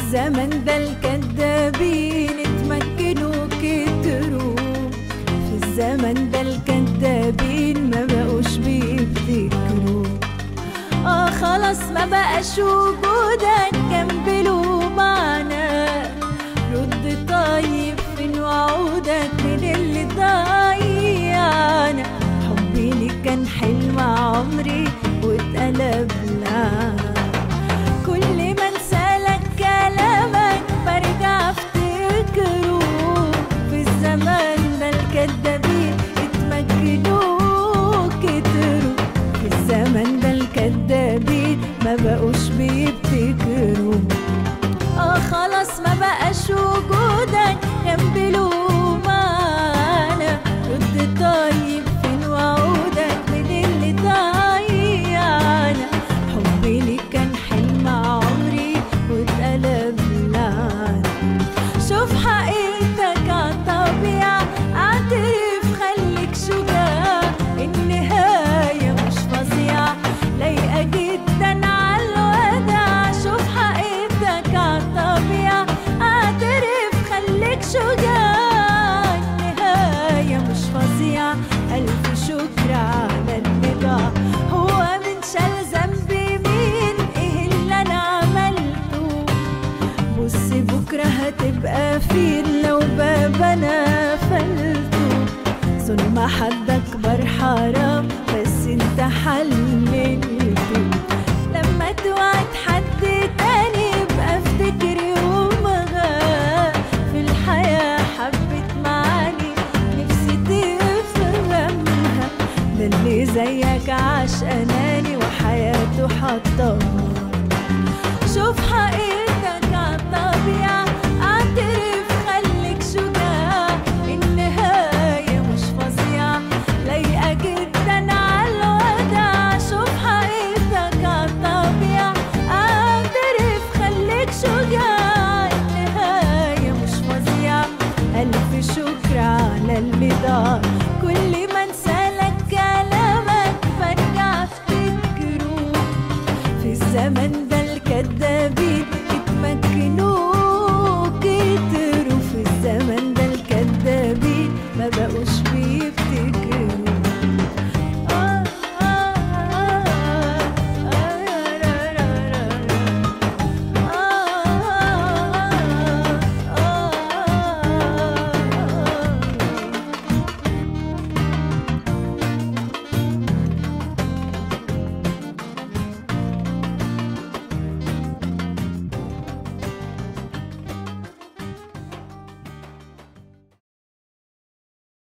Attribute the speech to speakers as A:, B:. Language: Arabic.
A: الزمن ده الكدابين اتمكنوا كتروا، في الزمن ده الكدابين ما بقوش بيفتكروا. خلاص ما بقاش وجودك جنب له معنى، رد طيب فين وعودك من اللي ضيعنا. حبي ليك كان حلم عمري واتقلب لعنة، كل ما انسالك كلامك برجع افتكره. في الزمان ده الكدابين اتمكنوا كتروا، في الزمن ده الكدابين ما بقوش بيبتكروا. خلاص ما بقاش وجودك جنب له معنى، رد طيب فين وعودك من اللي ضيعنا. حبي ليك كان حلم عمري واتقلب لعنة، شوف حقيقتك عالطبيعة، اعترف خليك شجاع. النهاية مش فظيعة لايقة جدا عالوداع، شوف حقيقتك عالطبيعة، اعترف خليك شجاع. النهاية مش فظيعة، ألف شكر على النضاع. هو من شال ذنبي مين؟ ايه اللي انا عملته؟ بص بكرة هتبقى فين لو باب انا قفلته. ظلم حد اكبر حرام بس انت حللته، لما توعد حد تاني يبقى افتكر يوم غاب. في الحياة حبت معاني نفسي تفهمها، ده اللي زيك عاش اناني وحياته حطمها. شوف حقيقتك عالطبيعة، اعترف خليك شجاع. النهاية مش فظيعة لايقة جدا عالوداع، شوف حقيقتك عالطبيعة، اعترف خليك شجاع. النهاية مش فظيعة، ألف شكر على اللي ضاع. كل